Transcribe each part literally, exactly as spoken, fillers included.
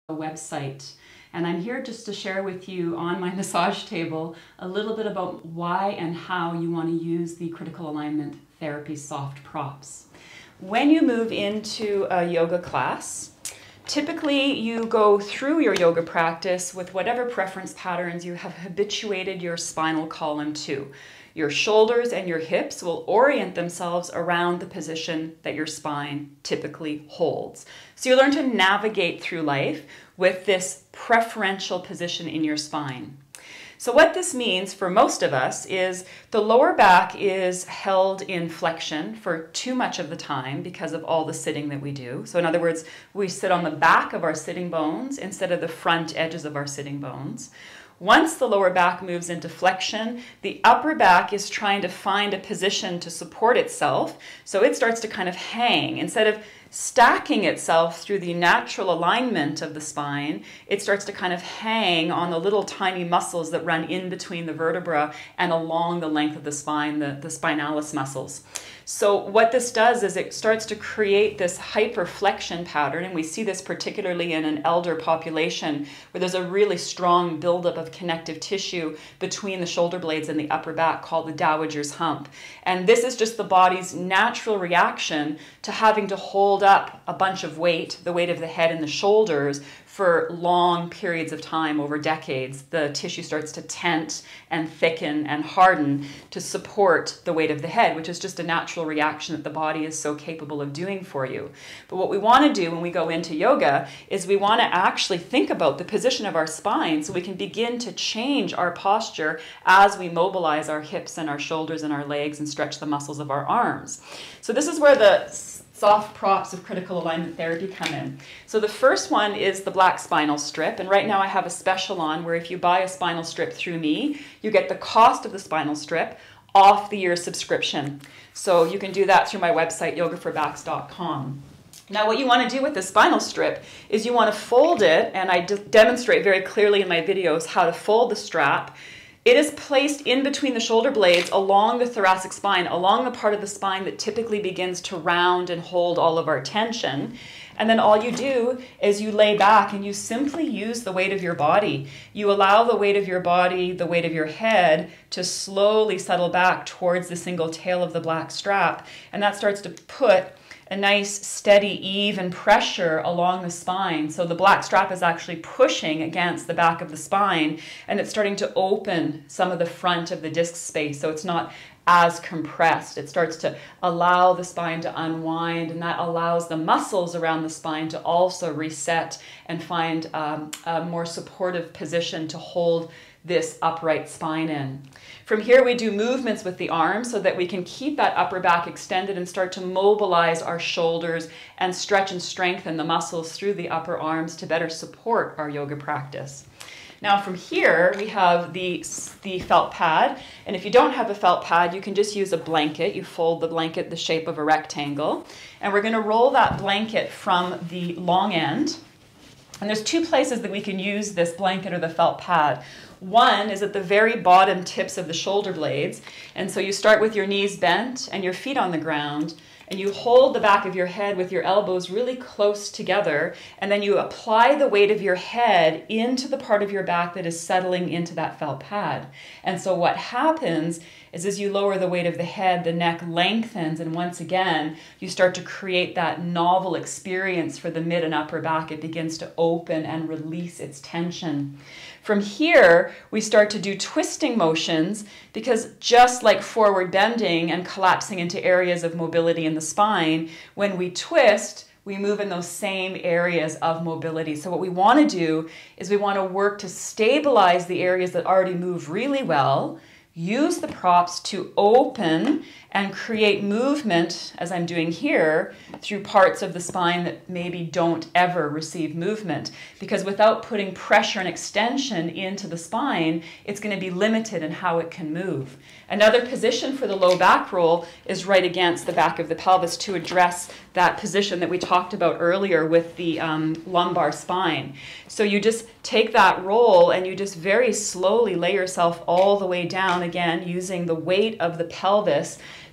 website. And I'm here just to share with you on my massage table a little bit about why and how you want to use the critical alignment therapy soft props. When you move into a yoga class, typically you go through your yoga practice with whatever preference patterns you have habituated your spinal column to. Your shoulders and your hips will orient themselves around the position that your spine typically holds. So you learn to navigate through life with this preferential position in your spine. So what this means for most of us is the lower back is held in flexion for too much of the time because of all the sitting that we do. So in other words, we sit on the back of our sitting bones instead of the front edges of our sitting bones. Once the lower back moves into flexion, the upper back is trying to find a position to support itself, so it starts to kind of hang. Instead of stacking itself through the natural alignment of the spine, it starts to kind of hang on the little tiny muscles that run in between the vertebra and along the length of the spine, the, the spinalis muscles. So what this does is it starts to create this hyperflexion pattern, and we see this particularly in an elder population where there's a really strong buildup of connective tissue between the shoulder blades and the upper back called the dowager's hump. And this is just the body's natural reaction to having to hold up a bunch of weight, the weight of the head and the shoulders, for long periods of time over decades. The tissue starts to tent and thicken and harden to support the weight of the head, which is just a natural reaction that the body is so capable of doing for you. But what we want to do when we go into yoga is we want to actually think about the position of our spine so we can begin to change our posture as we mobilize our hips and our shoulders and our legs and stretch the muscles of our arms. So this is where the soft props of critical alignment therapy come in. So the first one is the black spinal strip, and right now I have a special on where if you buy a spinal strip through me, you get the cost of the spinal strip off the year subscription. So you can do that through my website, yoga for backs dot com. Now what you want to do with the spinal strip is you want to fold it, and I demonstrate very clearly in my videos how to fold the strap. It is placed in between the shoulder blades along the thoracic spine, along the part of the spine that typically begins to round and hold all of our tension. And then all you do is you lay back and you simply use the weight of your body. You allow the weight of your body, the weight of your head, to slowly settle back towards the single tail of the black strap. And that starts to put a nice, steady, even pressure along the spine. So the black strap is actually pushing against the back of the spine, and it's starting to open some of the front of the disc space, so it's not as compressed. It starts to allow the spine to unwind, and that allows the muscles around the spine to also reset and find um, a more supportive position to hold this upright spine in. From here we do movements with the arms so that we can keep that upper back extended and start to mobilize our shoulders and stretch and strengthen the muscles through the upper arms to better support our yoga practice. Now from here we have the, the felt pad, and if you don't have a felt pad you can just use a blanket. You fold the blanket the shape of a rectangle, and we're going to roll that blanket from the long end. And there's two places that we can use this blanket or the felt pad. One is at the very bottom tips of the shoulder blades, and so you start with your knees bent and your feet on the ground, and you hold the back of your head with your elbows really close together, and then you apply the weight of your head into the part of your back that is settling into that felt pad. And so what happens is as you lower the weight of the head, the neck lengthens, and once again, you start to create that novel experience for the mid and upper back. It begins to open and release its tension. From here, we start to do twisting motions, because just like forward bending and collapsing into areas of mobility in the spine, when we twist, we move in those same areas of mobility. So what we want to do is we want to work to stabilize the areas that already move really well, use the props to open and create movement, as I'm doing here, through parts of the spine that maybe don't ever receive movement. Because without putting pressure and extension into the spine, it's going to be limited in how it can move. Another position for the low back roll is right against the back of the pelvis to address that position that we talked about earlier with the um, lumbar spine. So you just take that roll and you just very slowly lay yourself all the way down, again using the weight of the pelvis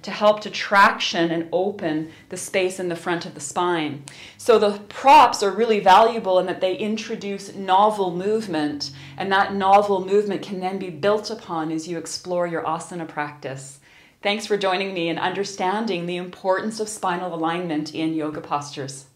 to help to traction and open the space in the front of the spine. So the props are really valuable in that they introduce novel movement, and that novel movement can then be built upon as you explore your asana practice. Thanks for joining me in understanding the importance of spinal alignment in yoga postures.